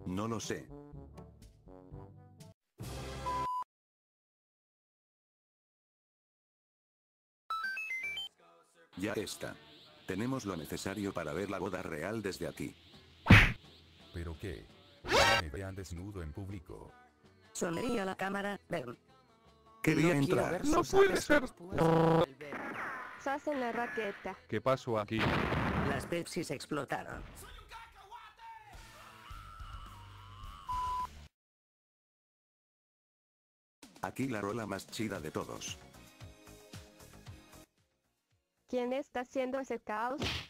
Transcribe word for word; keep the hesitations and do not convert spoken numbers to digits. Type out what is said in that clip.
No lo sé. Ya está. Tenemos lo necesario para ver la boda real desde aquí. ¿Pero qué? No me vean desnudo en público. Sonríe a la cámara, Bern. Quería No quiero entrar. ver No sus puede apes ser. después del beso. Sos en la raqueta. ¿Qué pasó aquí? Las Pepsis explotaron. Aquí la rola más chida de todos. ¿Quién está haciendo ese caos?